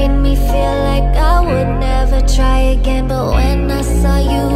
made me feel like I would never try again. But when I saw you